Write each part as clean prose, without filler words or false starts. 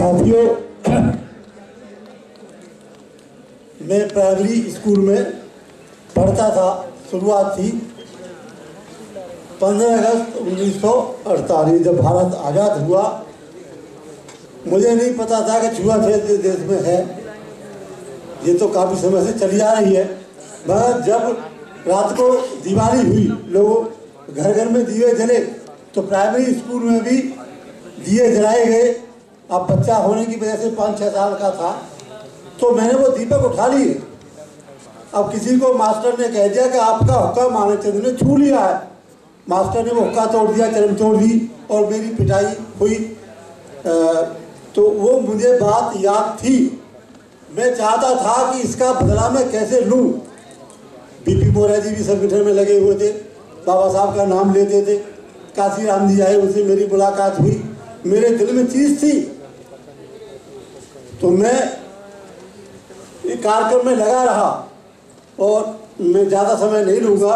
साथियों, मैं primary school में पढ़ता था। शुरुआत थी 15 अगस्त 1948 जब भारत आज़ाद हुआ। मुझे नहीं पता था कि छुआछूत देश में है, ये तो काफ़ी समय से चली आ रही है। मगर जब रात को दिवाली हुई, लोग घर घर में दिए जले, तो प्राइमरी स्कूल में भी दिए जलाए गए। अब बच्चा होने की वजह से 5-6 साल का था, तो मैंने वो दीपक उठा लिए। अब किसी को मास्टर ने कह दिया कि आपका हुक्का मानचंद ने छू लिया है। मास्टर ने वो हुक्का तोड़ दिया, चरम तोड़ दी और मेरी पिटाई हुई। तो वो मुझे बात याद थी। मैं चाहता था कि इसका बदला मैं कैसे लूँ। बीपी मोरा जी भी संगठन में लगे हुए थे, बाबा साहब का नाम लेते थे। काशी राम जी आए, उनसे मेरी मुलाकात हुई। मेरे दिल में चीज़ थी, तो मैं ये कार्यक्रम में लगा रहा। और मैं ज़्यादा समय नहीं लूँगा।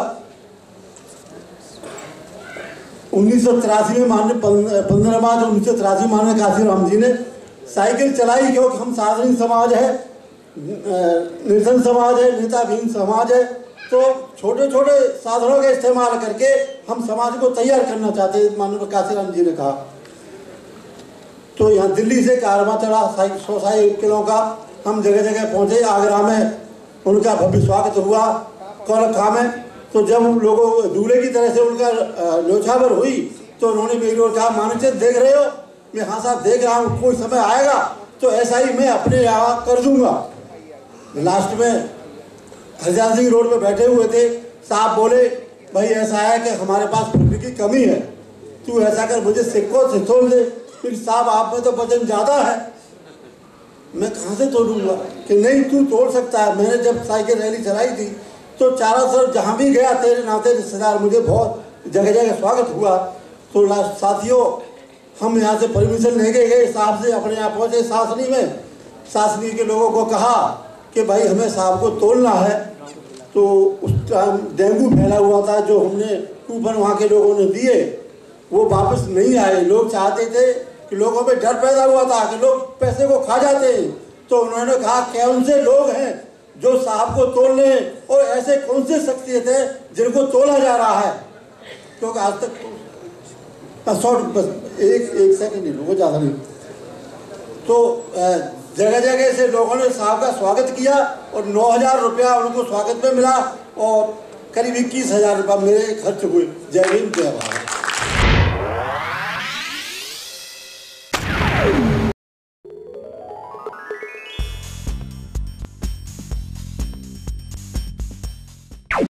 1983 में माननीय 15 मार्च 1983 माननीय काशी राम जी ने साइकिल चलाई, क्योंकि हम सार्वजनिक समाज है, निर्धन समाज है, नेताविहीन समाज है। तो छोटे छोटे साधनों का इस्तेमाल करके हम समाज को तैयार करना चाहते हैं, माननीय काशी राम जी ने कहा। तो यहाँ दिल्ली से कारवां चला 100 किलो का। हम जगह जगह पहुँचे। आगरा में उनका भव्य स्वागत हुआ, कौलखा में। तो जब लोगों दूल्हे की तरह से उनका न्योछावर हुई, तो उन्होंने मेरी ओर कहा, मानचंद देख रहे हो? मैं हाँ साहब देख रहा हूँ, कोई समय आएगा तो ऐसा ही मैं अपने यहाँ कर दूँगा। लास्ट में हरजाल सिंह रोड पे बैठे हुए थे, साहब बोले, भाई ऐसा है कि हमारे पास फुल्की की कमी है, तू ऐसा कर मुझे सिक्कों से तोड़ दे। फिर साहब आप में तो वजन ज़्यादा है, मैं कहाँ से तोड़ूंगा? कि नहीं, तू तोड़ सकता है। मैंने जब साइकिल रैली चलाई थी, तो चारों तरफ जहाँ भी गया तेरे नाते रिश्तेदार, मुझे बहुत जगह जगह स्वागत हुआ। तो साथियों, हम यहाँ से परमिशन लेके गए साहब से, अपने यहाँ पहुँचे सासनी में। सासनी के लोगों को कहा कि भाई हमें साहब को तोड़ना है। तो उस टाइम डेंगू फैला हुआ था, जो हमने कूपन वहाँ के लोगों ने दिए वो वापस नहीं आए। लोग चाहते थे कि लोगों में डर पैदा हुआ था कि लोग पैसे को खा जाते हैं। तो उन्होंने कहा, कौन से लोग हैं जो साहब को तोड़ लें, और ऐसे कौन से शख्सियत है जिनको तोड़ा जा रहा है? क्योंकि आज तक एक सेकंड ही लोगों, ज़्यादा नहीं। तो जगह जगह से लोगों ने साहब का स्वागत किया और 9,000 रुपया उनको स्वागत में मिला और करीब 21,000 रुपया मेरे खर्च हुए। जय हिंद, जय भारत।